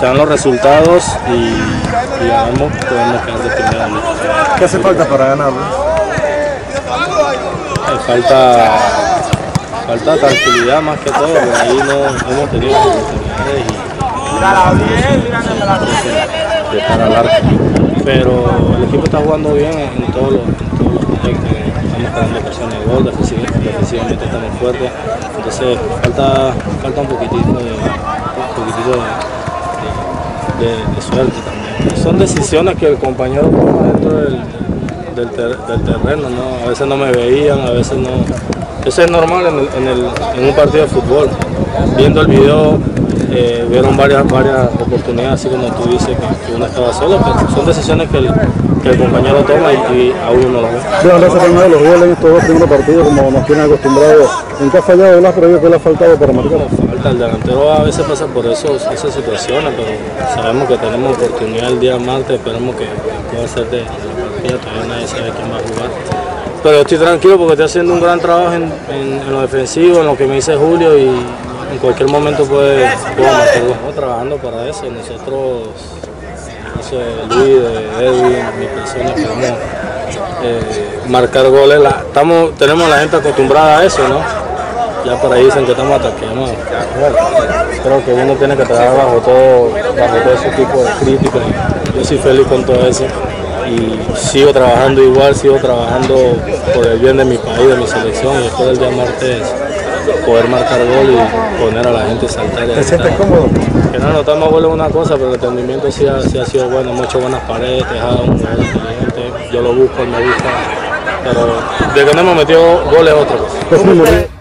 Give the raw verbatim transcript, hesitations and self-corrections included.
se dan los resultados y, y ganamos, podemos quedar de primera. ¿Qué hace falta para ganarlo? Eh, falta, falta tranquilidad más que todo, porque ahí no hemos tenido oportunidades y de cara al arco. Pero el equipo está jugando bien en todos los, en todos los aspectos. Estamos creando ocasiones de gol, defensivamente estamos fuertes. Entonces falta, falta un poquitito de, un poquitito de, de, de, de suerte también. Son decisiones que el compañero toma dentro del, del, ter, del terreno, ¿no? A veces no me veían, a veces no. Eso es normal en, el, en, el, en un partido de fútbol. Viendo el video, eh, vieron varias, varias oportunidades, así como tú dices, que, que uno estaba solo, pero son decisiones que el, que el compañero toma y, y a uno no lo ve. Bueno, no se han dado los goles en estos dos primeros partidos, como nos tienen acostumbrados. ¿En qué ha fallado Blas, pero qué le ha faltado para marcar? No, falta, el delantero a veces pasa por eso, esas situaciones, pero sabemos que tenemos oportunidad el día martes, esperemos que, que pueda ser de, de la partida, todavía nadie sabe quién va a jugar. Pero estoy tranquilo porque estoy haciendo un gran trabajo en, en, en lo defensivo, en lo que me dice Julio, y en cualquier momento puede, puedo marcarlo. Estamos trabajando para eso. Nosotros, eso de Luis, de Edwin, mi persona, queremos eh, marcar goles. La, estamos, tenemos a la gente acostumbrada a eso, ¿no? Ya por ahí dicen que estamos ataqueando. Bueno, creo que uno tiene que trabajar bajo todo, bajo todo ese tipo de críticas. Yo soy feliz con todo eso. Y sigo trabajando igual, sigo trabajando por el bien de mi país, de mi selección, y después del día martes poder marcar gol y poner a la gente a saltar. ¿Te sientes cómodo? Que no anotamos goles es una cosa, pero el entendimiento sí ha, sí ha sido bueno, hemos hecho buenas paredes, dejado un jugador inteligente, yo lo busco, él me busca, pero de que no hemos metido goles es otra cosa.